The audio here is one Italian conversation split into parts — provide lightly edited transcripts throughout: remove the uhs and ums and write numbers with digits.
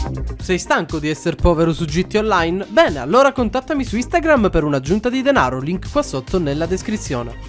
Sei stanco di essere povero su GT Online? Bene, allora contattami su Instagram per un'aggiunta di denaro, link qua sotto nella descrizione.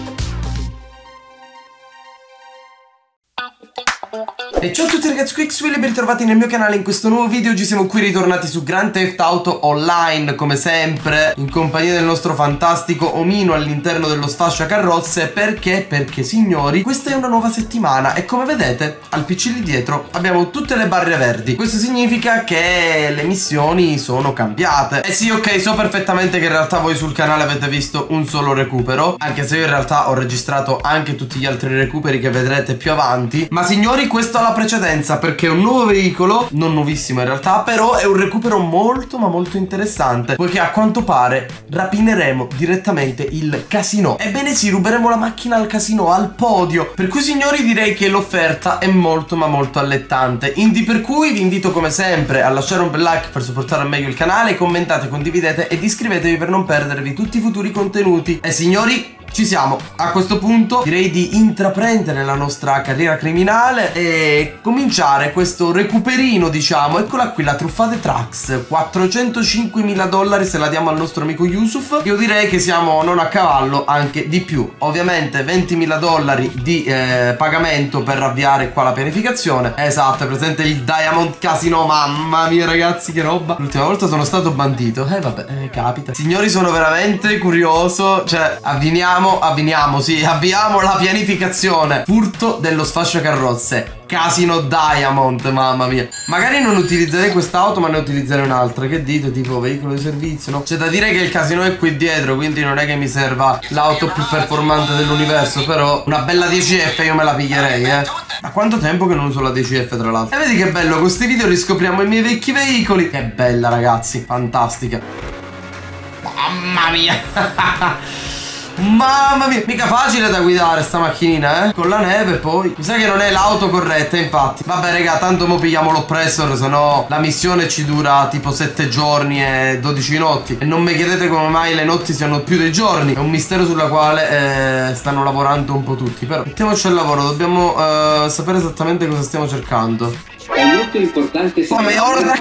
E ciao a tutti ragazzi, qui Xwilly, ben ritrovati nel mio canale in questo nuovo video. Oggi siamo qui ritornati su Grand Theft Auto Online, come sempre, in compagnia del nostro fantastico omino all'interno dello sfasciacarrozze. Perché? Perché signori, questa è una nuova settimana e come vedete al PC lì dietro abbiamo tutte le barre verdi. Questo significa che le missioni sono cambiate. E sì, ok, so perfettamente che in realtà voi sul canale avete visto un solo recupero, anche se io in realtà ho registrato anche tutti gli altri recuperi che vedrete più avanti. Ma signori, questo ha la precedenza perché è un nuovo veicolo, non nuovissimo in realtà, però è un recupero molto ma molto interessante, poiché a quanto pare rapineremo direttamente il casino. Ebbene sì, ruberemo la macchina al casino, al podio. Per cui signori direi che l'offerta è molto ma molto allettante. Per cui vi invito come sempre a lasciare un bel like per supportare al meglio il canale, commentate, condividete ed iscrivetevi per non perdervi tutti i futuri contenuti. E signori, ci siamo. A questo punto direi di intraprendere la nostra carriera criminale e cominciare questo recuperino, diciamo. Eccola qui, la Truffate Trucks, $405.000 se la diamo al nostro amico Yusuf. Io direi che siamo non a cavallo, anche di più. Ovviamente $20.000 di pagamento per avviare qua la pianificazione. Esatto, è presente il Diamond Casino. Mamma mia ragazzi, che roba. L'ultima volta sono stato bandito. Vabbè, capita. Signori, sono veramente curioso. Cioè, avviniamo la pianificazione. Furto dello sfasciacarrozze, Casino Diamond, mamma mia. Magari non utilizzerei quest'auto ma ne utilizzerei un'altra. Che dite? Tipo veicolo di servizio, no? C'è da dire che il casino è qui dietro, quindi non è che mi serva l'auto più performante dell'universo, però una bella 10F io me la piglierei, Da quanto tempo che non uso la 10F tra l'altro. E vedi che bello, con questi video riscopriamo i miei vecchi veicoli. Che bella ragazzi, fantastica. Mamma mia. Mamma mia, mica facile da guidare sta macchinina, con la neve poi. Mi sa che non è l'auto corretta, infatti. Vabbè raga, tanto mo pigliamo l'oppressor, se no la missione ci dura tipo 7 giorni e 12 notti. E non mi chiedete come mai le notti siano più dei giorni. È un mistero sulla quale stanno lavorando un po' tutti. Però mettiamoci al lavoro, dobbiamo sapere esattamente cosa stiamo cercando. È molto importante sapere. Ma ora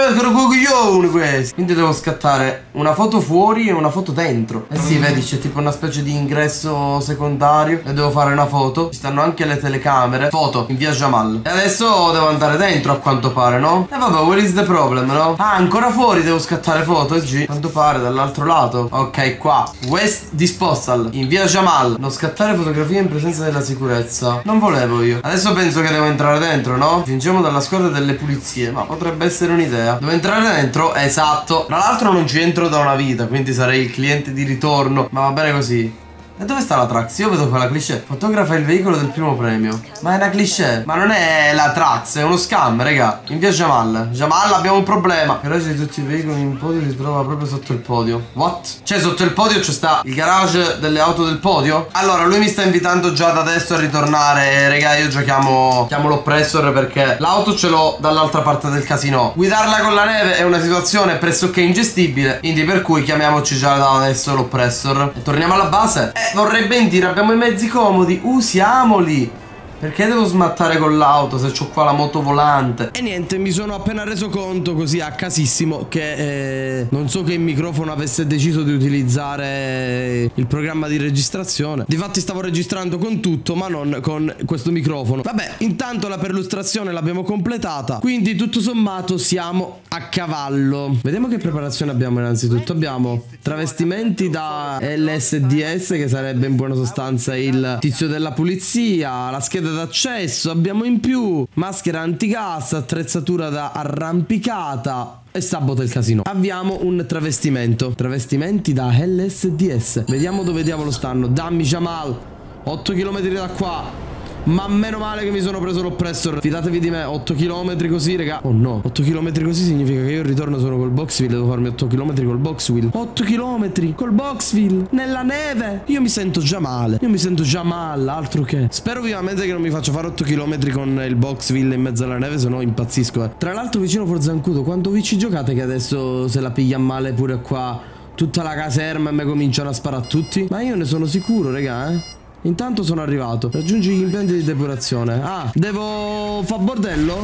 coglione questo. Quindi devo scattare una foto fuori e una foto dentro. Eh sì, vedi, c'è tipo una specie di ingresso secondario e devo fare una foto. Ci stanno anche le telecamere. Foto in via Jamal. E adesso devo andare dentro a quanto pare, no? E vabbè, where is the problem, no? Ah, ancora fuori devo scattare foto, G. A quanto pare dall'altro lato. Ok, qua West Disposal in via Jamal. Non scattare fotografie in presenza della sicurezza. Non volevo io. Adesso penso che devo entrare dentro, no? Fingiamo dalla squadra delle pulizie. Ma potrebbe essere un'idea. Devo entrare dentro? Esatto. Tra l'altro non ci entro da una vita, quindi sarei il cliente di ritorno. Ma va bene così. E dove sta la Trax? Io vedo quella cliché. Fotografa il veicolo del primo premio. Ma è una cliché. Ma non è la Trax, è uno scam, raga. In via Jamal. Jamal, abbiamo un problema. Il garage di tutti i veicoli in podio si trova proprio sotto il podio. What? Cioè sotto il podio c'è sta il garage delle auto del podio? Allora lui mi sta invitando già da adesso a ritornare. Raga, io già chiamo l'oppressor perché l'auto ce l'ho dall'altra parte del casino. Guidarla con la neve è una situazione pressoché ingestibile, quindi per cui chiamiamoci già da adesso l'oppressor. E torniamo alla base. Vorrei ben dire, abbiamo i mezzi comodi, usiamoli. Perché devo smattare con l'auto se c'ho qua la moto volante? E niente, mi sono appena reso conto così a casissimo che non so che il microfono avesse deciso di utilizzare il programma di registrazione. Difatti stavo registrando con tutto ma non con questo microfono. Vabbè, intanto la perlustrazione l'abbiamo completata, quindi tutto sommato siamo a cavallo. Vediamo che preparazione abbiamo innanzitutto. Abbiamo travestimenti da LSDS, che sarebbe in buona sostanza il tizio della pulizia, la scheda d'accesso, abbiamo in più maschera antigas, attrezzatura da arrampicata e sabato il casino. Abbiamo un travestimento, travestimenti da LSDS. Vediamo dove diavolo stanno. Dammi Jamal, 8 km da qua. Ma meno male che mi sono preso l'oppressor. Fidatevi di me, 8 km così, raga. Oh no, 8 km così significa che io il ritorno sono col Boxville. Devo farmi 8 km col Boxville. 8 km col Boxville nella neve. Io mi sento già male. Io mi sento già male, altro che. Spero vivamente che non mi faccia fare 8 km con il Boxville in mezzo alla neve, se no impazzisco. Tra l'altro vicino Forzancudo, quanto vi ci giocate che adesso se la piglia male pure qua tutta la caserma e me cominciano a sparare a tutti? Ma io ne sono sicuro, raga, Intanto sono arrivato. Raggiungi gli impianti di depurazione. Ah, devo fare bordello?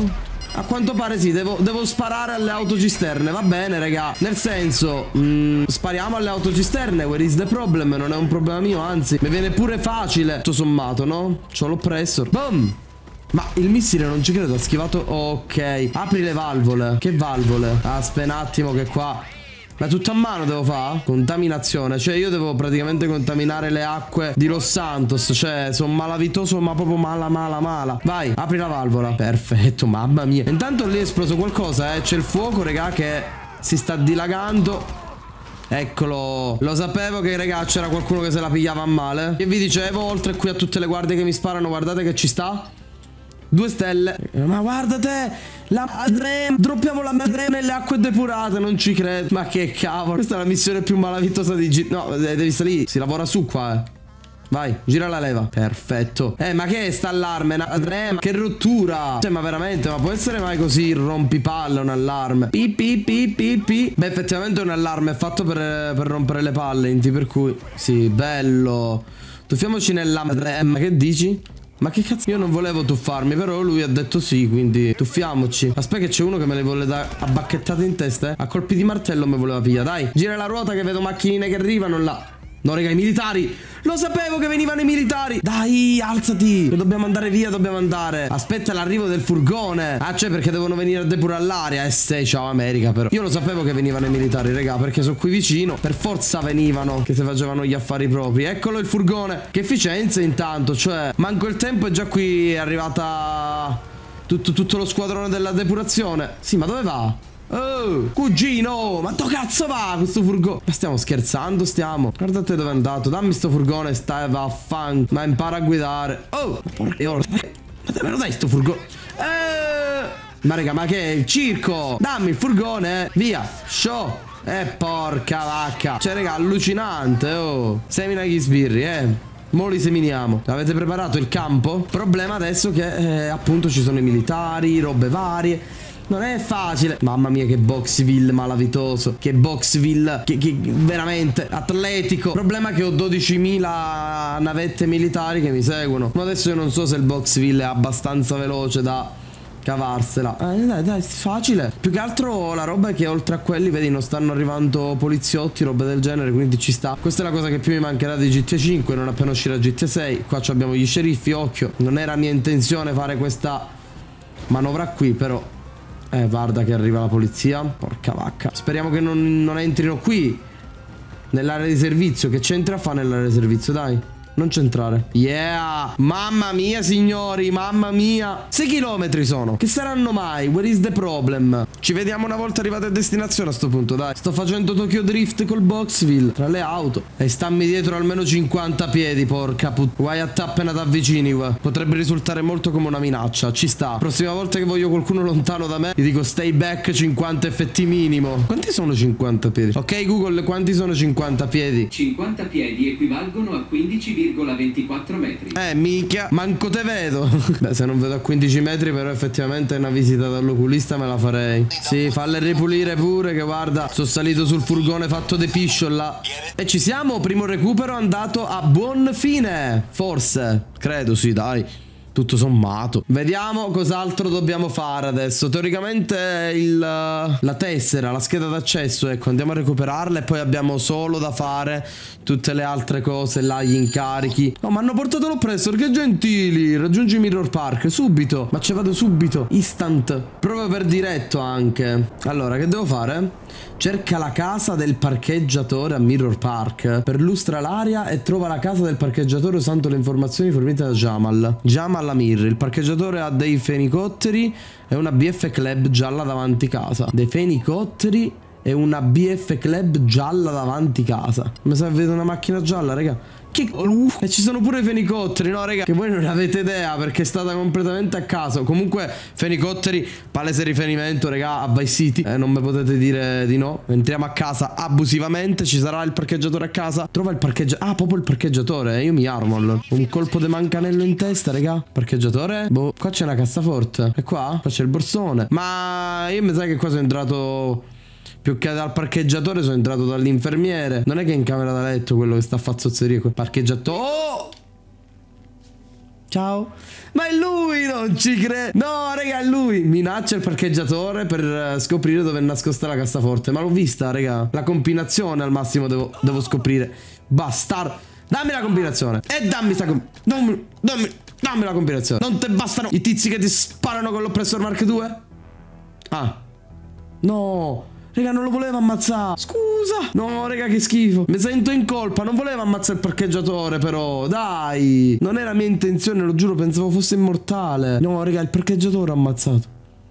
A quanto pare sì, devo sparare alle autocisterne. Va bene, raga. Nel senso, spariamo alle autocisterne. Where is the problem? Non è un problema mio, anzi, mi viene pure facile. Tutto sommato, no? C'ho l'oppressor. Boom! Ma il missile non ci credo, ha schivato. Ok. Apri le valvole. Che valvole? Aspetta un attimo che qua. Ma tutto a mano devo fare? Contaminazione. Cioè io devo praticamente contaminare le acque di Los Santos. Cioè sono malavitoso, ma proprio mala. Vai, apri la valvola. Perfetto, mamma mia. Intanto lì è esploso qualcosa, C'è il fuoco, raga, che si sta dilagando. Eccolo. Lo sapevo che, raga, c'era qualcuno che se la pigliava a male. Che vi dicevo, oltre qui a tutte le guardie che mi sparano, guardate che ci sta 2 stelle. Ma guardate, la madre. Droppiamo la madre nelle acque depurate. Non ci credo. Ma che cavolo. Questa è la missione più malavitosa di No, devi stare lì. Si lavora su qua, Vai, gira la leva. Perfetto. Ma che è sta allarme? Che rottura. Cioè, ma veramente, ma può essere mai così rompipalle un allarme? Beh, effettivamente è un allarme. È fatto per rompere le palle, Inti, per cui sì, bello. Tuffiamoci nella madre. Ma che dici? Ma che cazzo, io non volevo tuffarmi, però lui ha detto sì, quindi tuffiamoci. Aspetta che c'è uno che me le vuole dare a bacchettate in testa, A colpi di martello mi voleva pigliare, dai. Gira la ruota che vedo macchinine che arrivano là. No, raga, i militari. Lo sapevo che venivano i militari. Dai, alzati. Dobbiamo andare via, dobbiamo andare. Aspetta l'arrivo del furgone. Ah, cioè perché devono venire a depurare l'aria. Sì, ciao America, però. Io lo sapevo che venivano i militari, raga, perché sono qui vicino. Per forza venivano, che si facevano gli affari propri. Eccolo il furgone. Che efficienza intanto, cioè manco il tempo è già qui, è arrivata tutto lo squadrone della depurazione. Sì, ma dove va? Oh, cugino, ma dove cazzo va questo furgone? Ma stiamo scherzando, stiamo. Guardate dove è andato. Dammi sto furgone, vaffanculo. Ma impara a guidare. Oh, ma me lo dai sto furgone? Ma raga, ma che è il circo? Dammi il furgone, via. Show. Porca vacca. Cioè, raga, allucinante, oh. Semina gli sbirri, Mo li seminiamo. Avete preparato il campo? Problema adesso che appunto ci sono i militari, robe varie. Non è facile. Mamma mia, che Boxville malavitoso. Che Boxville che veramente atletico. Problema che ho 12.000 navette militari che mi seguono. Ma adesso io non so se il Boxville è abbastanza veloce da cavarsela. Dai, è facile. Più che altro la roba è che oltre a quelli, vedi, non stanno arrivando poliziotti, robe del genere, quindi ci sta. Questa è la cosa che più mi mancherà di GTA 5. Non appena uscirà GTA 6. Qua abbiamo gli sceriffi, occhio. Non era mia intenzione fare questa manovra qui, però guarda che arriva la polizia. Porca vacca. Speriamo che non entrino qui nell'area di servizio. Che c'entra a fare nell'area di servizio, dai. Non c'entrare. Yeah. Mamma mia, signori, mamma mia. 6 chilometri sono. Che saranno mai? Where is the problem? Ci vediamo una volta arrivati a destinazione a sto punto, dai. Sto facendo Tokyo Drift col Boxville tra le auto. E stammi dietro almeno 50 piedi, porca Guai a te appena t'avvicini, potrebbe risultare molto come una minaccia. Ci sta. Prossima volta che voglio qualcuno lontano da me, gli dico stay back 50 FT minimo. Quanti sono 50 piedi? Ok Google, quanti sono 50 piedi? 50 piedi equivalgono a 15,24 metri. Minchia, manco te vedo. Beh, se non vedo a 15 metri, però effettivamente una visita dall'oculista me la farei. Sì, falle ripulire pure, che guarda, sono salito sul furgone fatto de pisciola. E ci siamo, primo recupero andato a buon fine. Forse, credo, sì, dai. Tutto sommato. Vediamo cos'altro dobbiamo fare adesso. Teoricamente la tessera, la scheda d'accesso, ecco, andiamo a recuperarla e poi abbiamo solo da fare tutte le altre cose là, gli incarichi. Oh, ma hanno portato l'oppressor, che gentili. Raggiungi Mirror Park, subito. Ma ci vado subito, instant. Proprio per diretto anche. Allora, che devo fare? Cerca la casa del parcheggiatore a Mirror Park. Perlustra l'area e trova la casa del parcheggiatore usando le informazioni fornite da Jamal. Jamal Amir. Il parcheggiatore ha dei fenicotteri e una BF Club gialla davanti casa. Dei fenicotteri e una BF Club gialla davanti casa. Mi sa che vedo una macchina gialla, raga. E ci sono pure i fenicotteri, no raga? Che voi non avete idea perché è stata completamente a caso. Comunque fenicotteri, palese riferimento raga a Vice City, non mi potete dire di no. Entriamo a casa abusivamente. Ci sarà il parcheggiatore a casa. Trova il parcheggiatore. Ah, proprio il parcheggiatore. Io mi armo allora. Un colpo di mancanello in testa raga. Parcheggiatore. Boh, qua c'è una cassaforte. E qua c'è il borsone. Ma io mi sa che qua sono entrato più che dal parcheggiatore, sono entrato dall'infermiere. Non è che è in camera da letto quello che sta a fare zozzerie. Parcheggiatore. Oh! Ciao. Ma è lui, non ci credo. No, raga, è lui. Minaccia il parcheggiatore per scoprire dove è nascosta la cassaforte. Ma l'ho vista, raga. La combinazione al massimo devo scoprire. Bastardo. Dammi la combinazione. E dammi sta dammi la combinazione. Non te bastano i tizi che ti sparano con l'oppressor Mark 2? Ah. No. Raga, non lo voleva ammazzare. Scusa. No, raga, che schifo. Mi sento in colpa. Non volevo ammazzare il parcheggiatore, però. Dai. Non era mia intenzione, lo giuro. Pensavo fosse immortale. No, raga, il parcheggiatore ha ammazzato.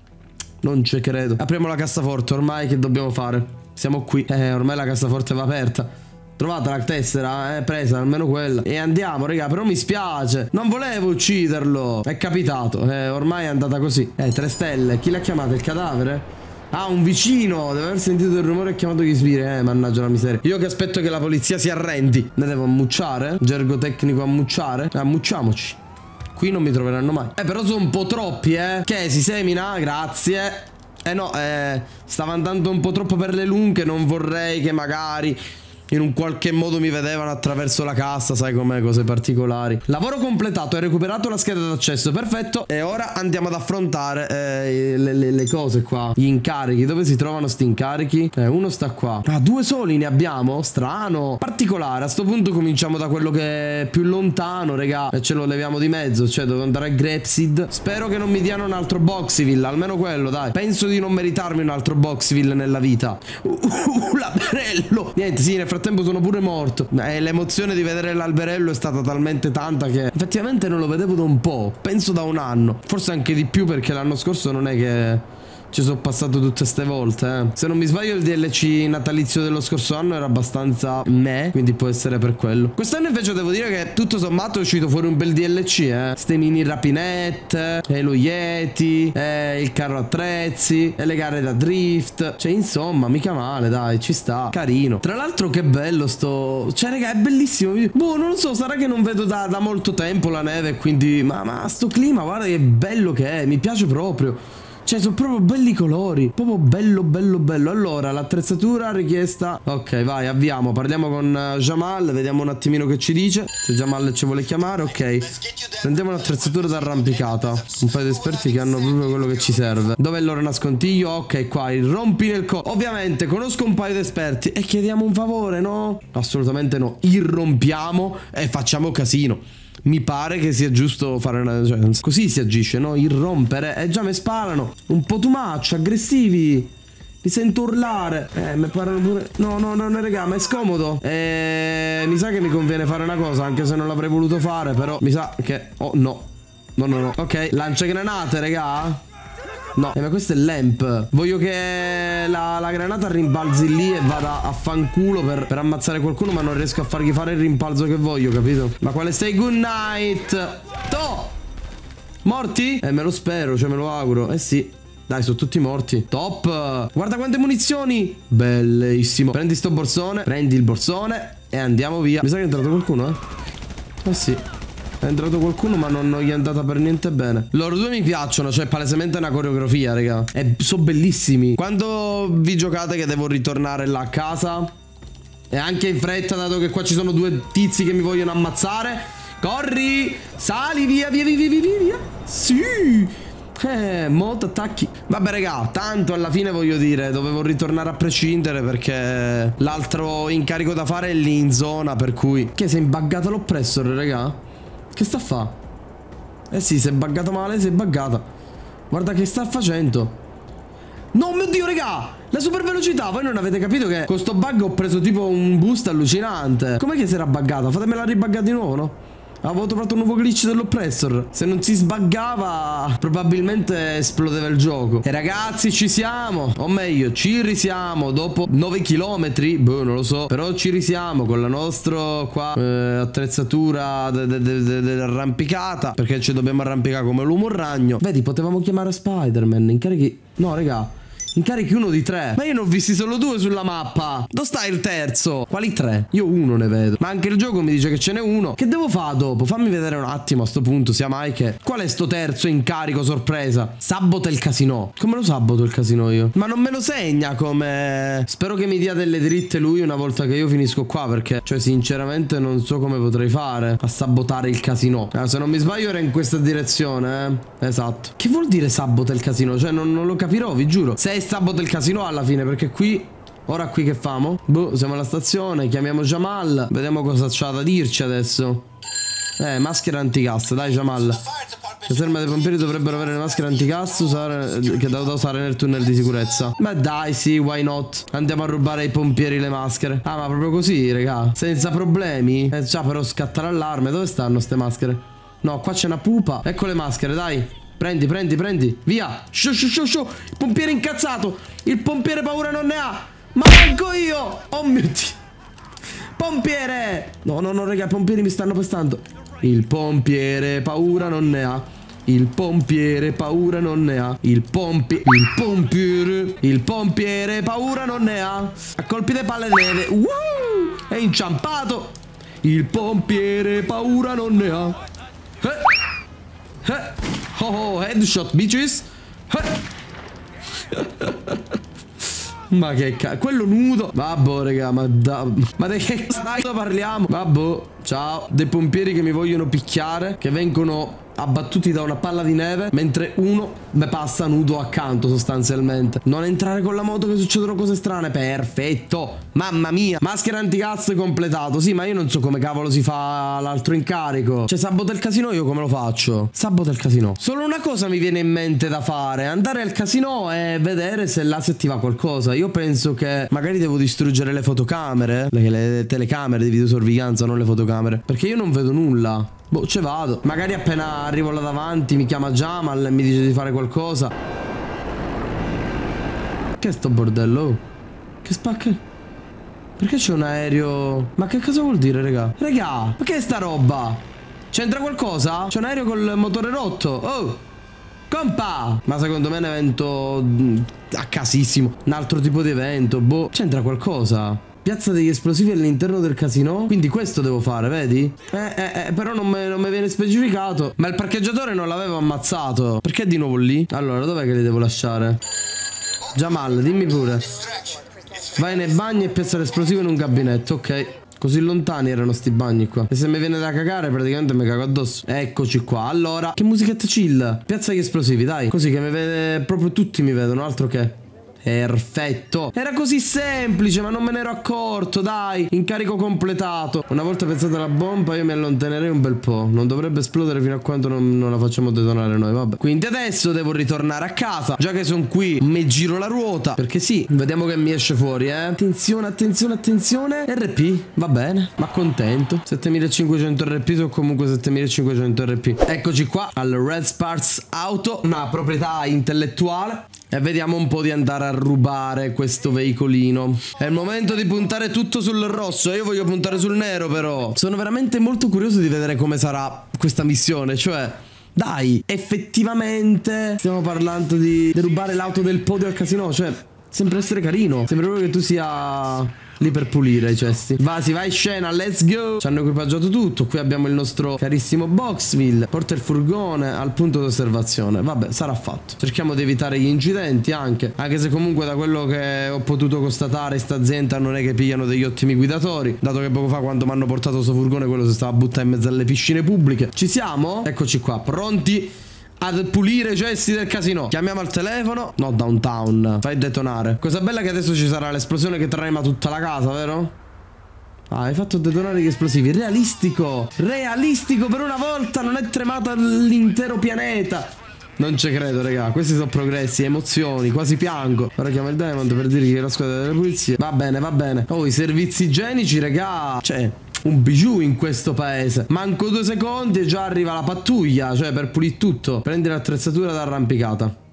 Non ci credo. Apriamo la cassaforte. Ormai che dobbiamo fare? Siamo qui. Ormai la cassaforte va aperta. Trovata la tessera, presa almeno quella. E andiamo, raga, però mi spiace. Non volevo ucciderlo. È capitato. Ormai è andata così. 3 stelle. Chi l'ha chiamato? Il cadavere? Ah, un vicino. Deve aver sentito il rumore e ha chiamato chi spire. Mannaggia la miseria. Io che aspetto che la polizia si arrendi. Ne devo ammucciare? Gergo tecnico ammucciare? Ammucciamoci. Qui non mi troveranno mai. Però sono un po' troppi, Che si semina? Grazie. No, stava andando un po' troppo per le lunghe. Non vorrei che magari in un qualche modo mi vedevano attraverso la cassa, sai com'è, cose particolari. Lavoro completato, hai recuperato la scheda d'accesso, perfetto. E ora andiamo ad affrontare le cose qua, gli incarichi. Dove si trovano sti incarichi? Uno sta qua. Ah, 2 soli ne abbiamo? Strano. Particolare, a sto punto cominciamo da quello che è più lontano, raga, e ce lo leviamo di mezzo. Cioè devo andare a Grapseed. Spero che non mi diano un altro Boxyville, almeno quello, dai. Penso di non meritarmi un altro Boxyville nella vita. L'alberello. Niente, sì, nel frattempo sono pure morto. L'emozione di vedere l'alberello è stata talmente tanta che effettivamente non lo vedevo da un po'. Penso da un anno. Forse anche di più, perché l'anno scorso non è che ci sono passato tutte ste volte, Se non mi sbaglio il DLC natalizio dello scorso anno era abbastanza quindi può essere per quello. Quest'anno invece devo dire che tutto sommato è uscito fuori un bel DLC, Ste mini rapinette, e lo Yeti, il carro attrezzi, e le gare da drift. Cioè insomma mica male, dai, ci sta. Carino. Tra l'altro che bello sto... Cioè raga, è bellissimo. Boh, non lo so, sarà che non vedo da molto tempo la neve, quindi... Ma sto clima, guarda che bello che è. Mi piace proprio. Cioè sono proprio belli i colori. Proprio bello bello bello. Allora l'attrezzatura richiesta. Ok, vai, avviamo. Parliamo con Jamal. Vediamo un attimino che ci dice. Se Jamal ci vuole chiamare. Ok, prendiamo l'attrezzatura d'arrampicata. Un paio di esperti che hanno proprio quello che ci serve. Dov'è il loro nascondiglio? Ok, qua, irrompi nel ovviamente conosco un paio di esperti. E chiediamo un favore, no? Assolutamente no. Irrompiamo e facciamo casino. Mi pare che sia giusto fare una... Cioè, così si agisce, no? Irrompere. E già mi sparano. Un po' too much, aggressivi. Mi sento urlare. Mi parano pure... No, raga, ma è scomodo. Mi sa che mi conviene fare una cosa, anche se non l'avrei voluto fare, però mi sa che... Oh, no. No. Ok, lancia granate, raga. No, ma questo è l'amp. Voglio che la granata rimbalzi lì e vada a fanculo per ammazzare qualcuno, ma non riesco a fargli fare il rimpalzo che voglio, capito? Ma quale sei? Good night. To! Morti? Me lo spero, cioè me lo auguro. Sì. Dai, sono tutti morti. Top. Guarda quante munizioni. Bellissimo. Prendi sto borsone. Prendi il borsone e andiamo via. Mi sa che è entrato qualcuno, sì. È entrato qualcuno, ma non gli è andata per niente bene. Loro due mi piacciono, cioè palesemente è una coreografia, raga. E sono bellissimi. Quando vi giocate che devo ritornare là a casa, e anche in fretta, dato che qua ci sono 2 tizi che mi vogliono ammazzare. Corri, sali, via. Sì. Molto attacchi. Vabbè raga, tanto alla fine voglio dire, dovevo ritornare a prescindere, perché l'altro incarico da fare è lì in zona, per cui... Che sei imbuggato l'oppressor, raga? Che sta a fa? Sì, si è buggata male, si è buggata. Guarda che sta facendo. No, mio Dio, raga, la super velocità. Voi non avete capito che con sto bug ho preso tipo un boost allucinante. Com'è che si era buggata? Fatemela ribuggare di nuovo, no? Avevo trovato un nuovo glitch dell'oppressor. Se non si sbuggava probabilmente esplodeva il gioco. E ragazzi, ci siamo. O meglio, ci risiamo. Dopo 9 chilometri, boh, non lo so. Però ci risiamo con la nostra qua attrezzatura dell'arrampicata, perché ci dobbiamo arrampicare come l'uomo ragno. Vedi, potevamo chiamare Spider-Man. Incarichi... No, raga, Incarichi uno di 3. Ma io ne ho visti solo 2 sulla mappa. Dove sta il terzo? Quali 3? Io uno ne vedo. Ma anche il gioco mi dice che ce n'è uno. Che devo fare dopo? Fammi vedere un attimo a sto punto, sia mai che... Qual è sto terzo incarico sorpresa? Sabota il casino. Come lo saboto il casino io? Ma non me lo segna come... Spero che mi dia delle dritte lui una volta che io finisco qua, perché, cioè, sinceramente non so come potrei fare a sabotare il casino. Se non mi sbaglio era in questa direzione, Esatto. Che vuol dire sabota il casino? Cioè non lo capirò, vi giuro. Se sabota il casino alla fine, perché qui... Ora qui che famo? Boh, siamo alla stazione, chiamiamo Jamal. Vediamo cosa c'ha da dirci adesso. Maschera antigas, dai Jamal. Le ferme dei pompieri dovrebbero avere le maschere antigas che da usare nel tunnel di sicurezza. Ma dai, sì, why not? Andiamo a rubare ai pompieri le maschere. Ah, ma proprio così, raga? Senza problemi? Già, però scatta l'allarme. Dove stanno ste maschere? No, qua c'è una pupa. Ecco le maschere, dai. Prendi, prendi, prendi. Via. Sciu, sciu, sciu, sciu. Il pompiere incazzato. Il pompiere paura non ne ha. Ma manco io. Oh mio Dio. Pompiere. No, no, no, raga, i pompieri mi stanno pestando. Il pompiere paura non ne ha. Il pompiere paura non ne ha. Il pompiere paura non ne ha. A colpi di palle neve. È inciampato. Il pompiere paura non ne ha. Oh, headshot, bitches. Ma che cazzo. Quello nudo. Vabbè, raga, ma di che cazzo parliamo? Vabbè, ciao. Dei pompieri che mi vogliono picchiare, che vengono abbattuti da una palla di neve, mentre uno mi passa nudo accanto sostanzialmente. Non entrare con la moto che succedono cose strane. Perfetto. Mamma mia. Maschera anticazzo completato. Sì, ma io non so come cavolo si fa l'altro incarico. Cioè, sabota il casino, io come lo faccio? Sabota il casino. Solo una cosa mi viene in mente da fare: andare al casino e vedere se là si attiva qualcosa. Io penso che magari devo distruggere le fotocamere, le telecamere di videosorveglianza, non le fotocamere, perché io non vedo nulla. Boh, ce vado. Magari appena arrivo là davanti mi chiama Jamal e mi dice di fare qualcosa. Che è sto bordello? Che spacca? Perché c'è un aereo? Ma che cosa vuol dire, raga? Raga, ma che è sta roba? C'entra qualcosa? C'è un aereo col motore rotto. Oh, compa! Ma secondo me è un evento a casissimo. Un altro tipo di evento. Boh, c'entra qualcosa? Piazza degli esplosivi all'interno del casino. Quindi questo devo fare, vedi? Però non mi viene specificato. Ma il parcheggiatore non l'avevo ammazzato. Perché di nuovo lì? Allora, dov'è che li devo lasciare? Jamal, dimmi pure. Vai nei bagni e piazza l'esplosivo in un gabinetto, ok. Così lontani erano sti bagni qua. E se mi viene da cagare praticamente mi cago addosso. Eccoci qua. Allora, che musichetta chill. Piazza gli esplosivi, dai. Così che mi vede, proprio tutti mi vedono, altro che. Perfetto. Era così semplice, ma non me ne ero accorto, dai. Incarico completato. Una volta pensata la bomba io mi allontanerei un bel po'. Non dovrebbe esplodere fino a quando non la facciamo detonare noi, vabbè. Quindi adesso devo ritornare a casa. Già che sono qui mi giro la ruota, perché sì, vediamo che mi esce fuori, Attenzione, attenzione, attenzione. RP, va bene, ma contento. 7500 RP sono comunque 7500 RP. Eccoci qua al Red Sparks Auto, una proprietà intellettuale. E vediamo un po' di andare a rubare questo veicolino. È il momento di puntare tutto sul rosso. Io voglio puntare sul nero, però. Sono veramente molto curioso di vedere come sarà questa missione. Cioè, dai, effettivamente stiamo parlando di rubare l'auto del podio al casino. Cioè, sembra essere carino. Sembra proprio che tu sia lì per pulire i cesti. Va, si va in scena, let's go. Ci hanno equipaggiato tutto. Qui abbiamo il nostro carissimo Boxville. Porta il furgone al punto di osservazione. Vabbè, sarà fatto. Cerchiamo di evitare gli incidenti anche se comunque da quello che ho potuto constatare sta azienda non è che pigliano degli ottimi guidatori, dato che poco fa quando mi hanno portato questo furgone quello si stava buttando in mezzo alle piscine pubbliche. Ci siamo? Eccoci qua, pronti ad pulire i cessi del casino. Chiamiamo al telefono. No, downtown. Fai detonare. Cosa bella che adesso ci sarà l'esplosione che trema tutta la casa, vero? Ah, hai fatto detonare gli esplosivi. Realistico. Realistico per una volta. Non è tremato l'intero pianeta. Non ci credo, raga. Questi sono progressi, emozioni. Quasi piango. Ora chiamo il Diamond per dirgli che è la squadra delle pulizie. Va bene, va bene. Oh, i servizi igienici, raga. Cioè, un bijou in questo paese. Manco 2 secondi e già arriva la pattuglia. Cioè, per pulire tutto. Prendi l'attrezzatura d'arrampicata.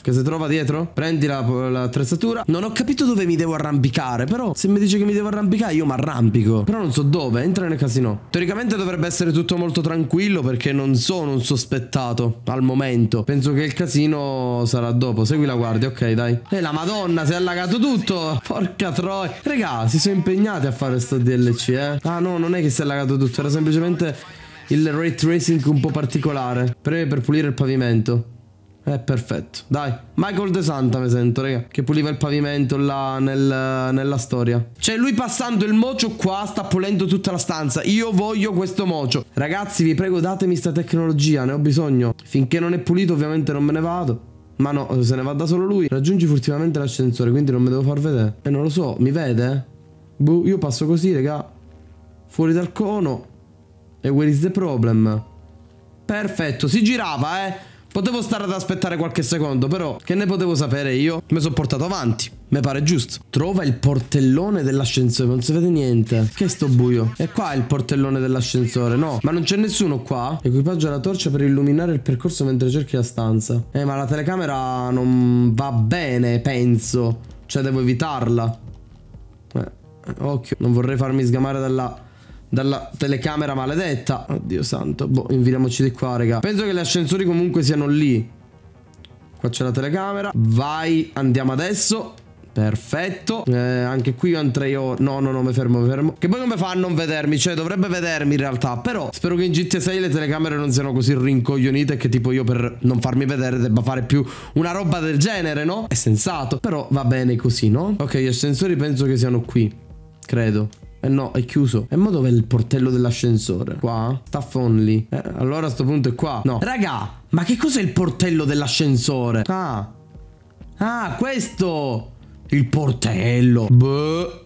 Che si trova dietro? Prendi l'attrezzatura. Non ho capito dove mi devo arrampicare. Però se mi dice che mi devo arrampicare io mi arrampico. Però non so dove. Entra nel casino. Teoricamente dovrebbe essere tutto molto tranquillo, perché non sono un sospettato al momento. Penso che il casino sarà dopo. Segui la guardia, ok dai. La madonna, si è allagato tutto. Porca troia. Raga, si sono impegnati a fare sto DLC, Ah no, non è che si è allagato tutto. Era semplicemente il ray tracing un po' particolare. Premi per pulire il pavimento. Perfetto. Dai, Michael De Santa mi sento, raga, che puliva il pavimento là nella storia. Cioè lui passando il mocio qua sta pulendo tutta la stanza. Io voglio questo mocio. Ragazzi, vi prego, datemi sta tecnologia, ne ho bisogno. Finché non è pulito ovviamente non me ne vado. Ma no, se ne va da solo lui. Raggiungi furtivamente l'ascensore, quindi non mi devo far vedere. Non lo so, mi vede? Boh, io passo così, raga. Fuori dal cono. E where is the problem? Perfetto, si girava, Potevo stare ad aspettare qualche secondo, però che ne potevo sapere io? Mi sono portato avanti, mi pare giusto. Trova il portellone dell'ascensore, non si vede niente. Che è sto buio? E qua è il portellone dell'ascensore, no? Ma non c'è nessuno qua? Equipaggia la torcia per illuminare il percorso mentre cerchi la stanza. Ma la telecamera non va bene, penso. Cioè devo evitarla. Occhio, non vorrei farmi sgamare dalla telecamera maledetta. Oddio santo. Boh, inviriamoci di qua, raga. Penso che gli ascensori comunque siano lì. Qua c'è la telecamera. Vai, andiamo adesso. Perfetto. Anche qui io entrei. No, mi fermo. Che poi come fa a non vedermi? Cioè dovrebbe vedermi in realtà. Però spero che in GTA 6 le telecamere non siano così rincoglionite che tipo io per non farmi vedere debba fare più una roba del genere, no? È sensato. Però va bene così, no? Ok, gli ascensori penso che siano qui. Credo. No, è chiuso. E mo dov'è il portello dell'ascensore? Qua? Staff only. Allora a sto punto è qua. No. Raga, ma che cos'è il portello dell'ascensore? Ah, questo! Il portello. Boh.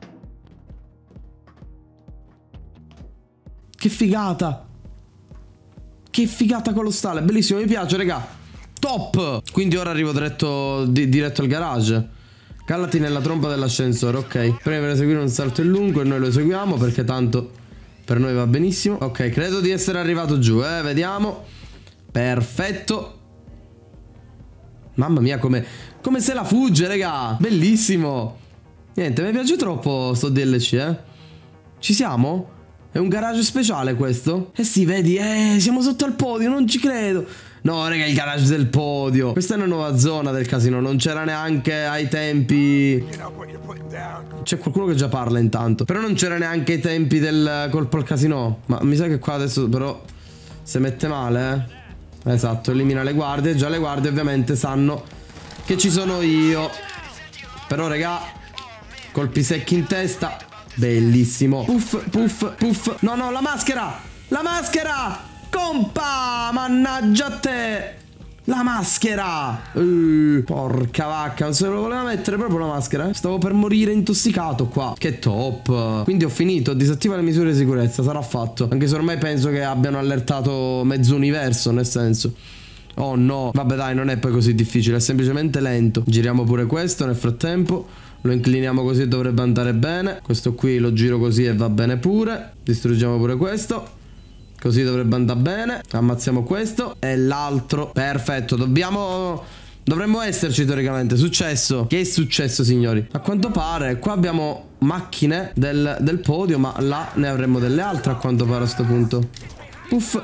Che figata. Che figata colossale. Bellissimo, mi piace, raga. Top. Quindi ora arrivo diretto al garage. Callati nella tromba dell'ascensore, ok. Prima per eseguire un salto in lungo e noi lo eseguiamo perché tanto per noi va benissimo. Ok, credo di essere arrivato giù, vediamo. Perfetto. Mamma mia, come se la fugge, raga. Bellissimo. Niente, mi piace troppo sto DLC, Ci siamo? È un garage speciale questo? Sì, vedi, siamo sotto al podio, non ci credo. No, raga, il garage del podio. Questa è una nuova zona del casino. Non c'era neanche ai tempi. C'è qualcuno che già parla intanto. Però non c'era neanche ai tempi del colpo al casino. Ma mi sa che qua adesso però si mette male, Esatto, elimina le guardie. Già le guardie ovviamente sanno che ci sono io. Però, raga, colpi secchi in testa. Bellissimo. Puff. No, la maschera. La maschera. Compa, mannaggia a te. La maschera. Porca vacca, non se lo voleva mettere proprio la maschera, Stavo per morire intossicato qua. Che top. Quindi ho finito, disattiva le misure di sicurezza, sarà fatto. Anche se ormai penso che abbiano allertato mezzo universo, nel senso. Oh no. Vabbè dai, non è poi così difficile, è semplicemente lento. Giriamo pure questo nel frattempo. Lo incliniamo così e dovrebbe andare bene. Questo qui lo giro così e va bene pure. Distruggiamo pure questo. Così dovrebbe andare bene. Ammazziamo questo. E l'altro. Perfetto. Dovremmo esserci teoricamente. Successo. Che è successo, signori? A quanto pare qua abbiamo macchine del podio, ma là ne avremmo delle altre a quanto pare a sto punto. Puff.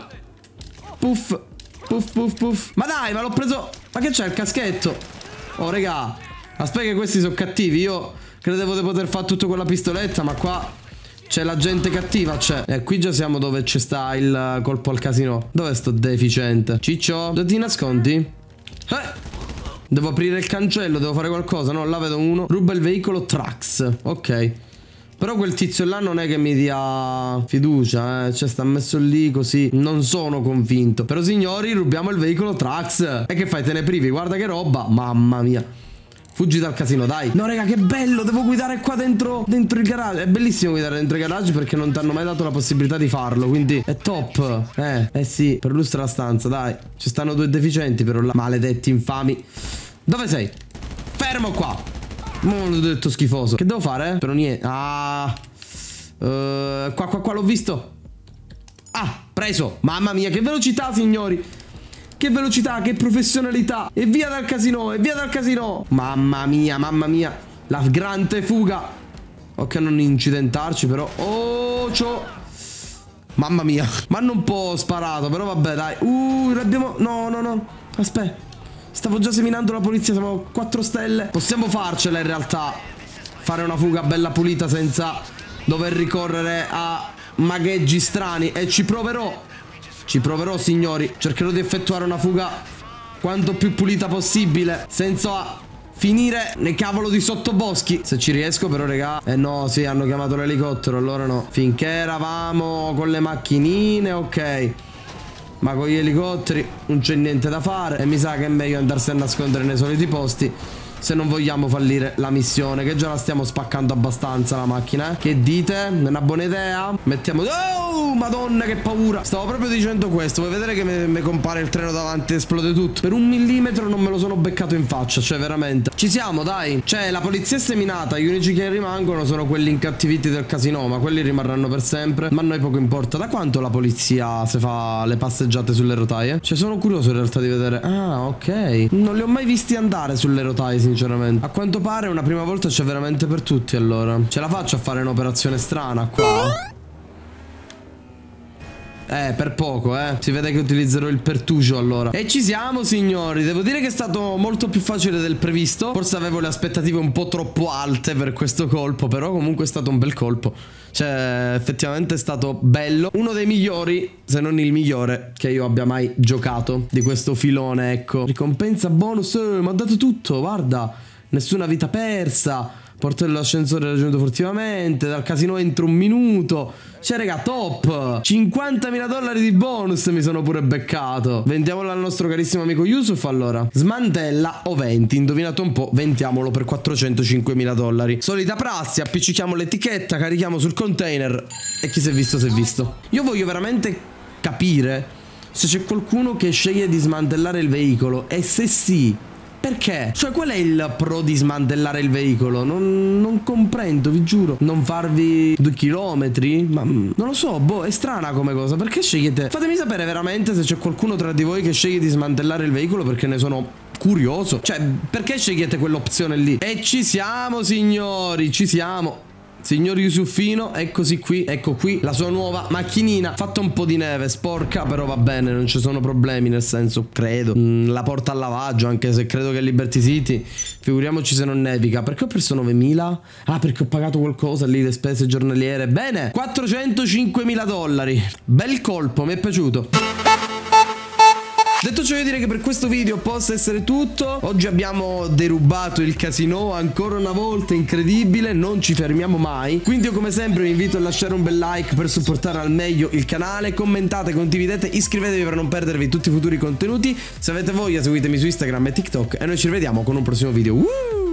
Ma dai, ma l'ho preso. Ma che c'è il caschetto? Oh, raga, aspetta che questi sono cattivi. Io credevo di poter fare tutto con la pistoletta, ma qua c'è la gente cattiva, c'è. Qui già siamo dove c'è sta il colpo al casino. Dove sto deficiente? Ciccio, dove ti nascondi? Devo aprire il cancello, devo fare qualcosa. No, là vedo uno. Ruba il veicolo Trax. Ok. Però quel tizio là non è che mi dia fiducia, Cioè sta messo lì così. Non sono convinto. Però signori, rubiamo il veicolo Trax. E che fai, te ne privi? Guarda che roba. Mamma mia. Fuggi dal casino, dai. No, raga, che bello. Devo guidare qua dentro il garage. È bellissimo guidare dentro i garage perché non ti hanno mai dato la possibilità di farlo. Quindi è top. Sì, perlustra la stanza, dai. Ci stanno due deficienti però là. Maledetti infami. Dove sei? Fermo qua. Maledetto schifoso. Che devo fare? Però niente. Qua l'ho visto. Preso. Mamma mia, che velocità, signori. che velocità, che professionalità. E via dal casino, e via dal casino. Mamma mia, la grande fuga. Ok, non incidentarci però. Oh, mamma mia, ma hanno un po' sparato, però vabbè, dai. Abbiamo... No. Aspetta, stavo già seminando la polizia, siamo 4 stelle. Possiamo farcela in realtà, fare una fuga bella pulita senza dover ricorrere a magheggi strani. E ci proverò, signori. Cercherò di effettuare una fuga quanto più pulita possibile, senza finire nei cavolo di sottoboschi. Se ci riesco però, raga. No, sì, hanno chiamato l'elicottero, allora no. Finché eravamo con le macchinine, ok, ma con gli elicotteri non c'è niente da fare. E mi sa che è meglio andarsi a nascondere nei soliti posti, se non vogliamo fallire la missione, che già la stiamo spaccando abbastanza la macchina, eh? Che dite? È una buona idea? Mettiamo... Oh, madonna, che paura. Stavo proprio dicendo questo. Vuoi vedere che mi compare il treno davanti e esplode tutto? Per 1 millimetro non me lo sono beccato in faccia, cioè veramente. Ci siamo, dai. Cioè, la polizia è seminata. Gli unici che rimangono sono quelli incattiviti del casino, ma quelli rimarranno per sempre. Ma a noi poco importa. Da quanto la polizia si fa le passeggiate sulle rotaie? Cioè, sono curioso in realtà di vedere. Ah, ok. Non li ho mai visti andare sulle rotaie, sinceramente. A quanto pare una prima volta c'è veramente per tutti, allora. Ce la faccio a fare un'operazione strana qua? Per poco, si vede che utilizzerò il pertugio allora. E ci siamo, signori. Devo dire che è stato molto più facile del previsto. Forse avevo le aspettative un po' troppo alte per questo colpo, però comunque è stato un bel colpo. Cioè, effettivamente è stato bello. Uno dei migliori, se non il migliore, che io abbia mai giocato di questo filone, ecco. Ricompensa bonus, mi ha dato tutto, guarda. Nessuna vita persa. Porto dell'ascensore raggiunto furtivamente. Dal casino entro 1 minuto. Cioè, raga, top. $50.000 di bonus mi sono pure beccato. Vendiamolo al nostro carissimo amico Yusuf, allora. Smantella o 20. Indovinato un po', vendiamolo per $405.000. Solita prassi, appiccichiamo l'etichetta, carichiamo sul container. E chi si è visto si è visto. Io voglio veramente capire se c'è qualcuno che sceglie di smantellare il veicolo. E se sì, perché? Cioè, qual è il pro di smantellare il veicolo? Non comprendo, vi giuro. Non farvi 2 chilometri? Ma non lo so, boh, è strana come cosa. Perché scegliete? Fatemi sapere veramente se c'è qualcuno tra di voi che sceglie di smantellare il veicolo, perché ne sono curioso. Cioè, perché scegliete quell'opzione lì? E ci siamo, signori, ci siamo. Signor Yusufino, eccoci qui, ecco qui la sua nuova macchinina. Fatta un po' di neve, sporca, però va bene, non ci sono problemi, nel senso, credo. La porta al lavaggio, anche se credo che Liberty City, figuriamoci se non nevica. Perché ho perso 9.000? Ah, perché ho pagato qualcosa lì, le spese giornaliere. Bene, $405.000. Bel colpo, mi è piaciuto. Detto ciò, io direi che per questo video possa essere tutto. Oggi abbiamo derubato il casino ancora una volta, incredibile, non ci fermiamo mai. Quindi io come sempre vi invito a lasciare un bel like per supportare al meglio il canale. Commentate, condividete, iscrivetevi per non perdervi tutti i futuri contenuti. Se avete voglia seguitemi su Instagram e TikTok e noi ci rivediamo con un prossimo video.